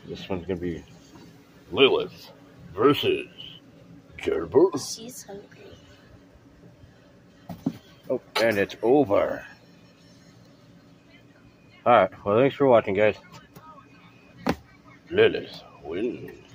This one's gonna be Lilith versus Gerbil. She's hungry. Oh, and it's over. Alright, well, thanks for watching, guys. Lilith wins.